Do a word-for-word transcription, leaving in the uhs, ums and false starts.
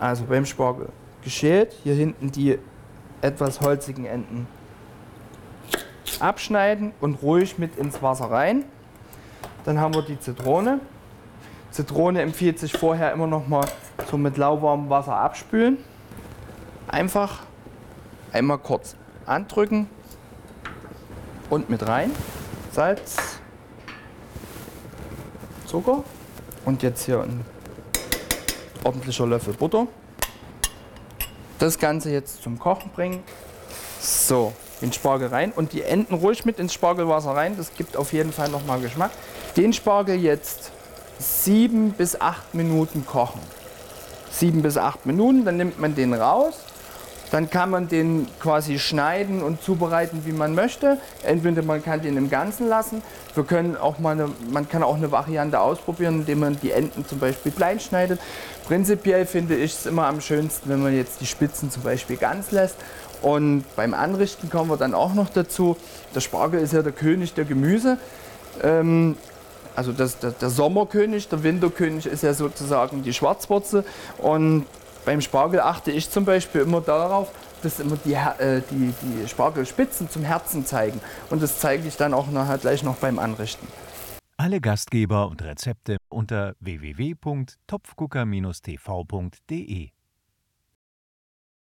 Also beim Spargel geschält, hier hinten die etwas holzigen Enden abschneiden und ruhig mit ins Wasser rein. Dann haben wir die Zitrone. Zitrone empfiehlt sich vorher immer noch mal so mit lauwarmem Wasser abspülen. Einfach einmal kurz andrücken und mit rein. Salz, Zucker und jetzt hier ein ordentlicher Löffel Butter. Das Ganze jetzt zum Kochen bringen. So, den Spargel rein und die Enden ruhig mit ins Spargelwasser rein. Das gibt auf jeden Fall noch mal Geschmack. Den Spargel jetzt sieben bis acht Minuten kochen. Sieben bis acht Minuten, dann nimmt man den raus. Dann kann man den quasi schneiden und zubereiten, wie man möchte. Entweder man kann den im Ganzen lassen. Wir können auch mal eine, man kann auch eine Variante ausprobieren, indem man die Enden zum Beispiel klein schneidet. Prinzipiell finde ich es immer am schönsten, wenn man jetzt die Spitzen zum Beispiel ganz lässt. Und beim Anrichten kommen wir dann auch noch dazu. Der Spargel ist ja der König der Gemüse. Ähm, also das, der, der Sommerkönig, der Winterkönig ist ja sozusagen die Schwarzwurzel. Und beim Spargel achte ich zum Beispiel immer darauf, dass immer die, äh, die, die Spargelspitzen zum Herzen zeigen. Und das zeige ich dann auch nachher gleich noch beim Anrichten. Alle Gastgeber und Rezepte unter w w w punkt topfgucker Bindestrich t v punkt d e.